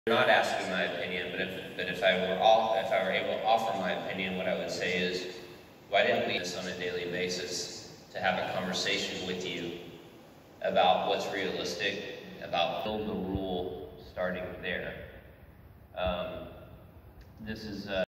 You're not asking my opinion, but if I were able to offer my opinion, what I would say is, why didn't we do this on a daily basis to have a conversation with you about what's realistic, about build the rule starting there. This is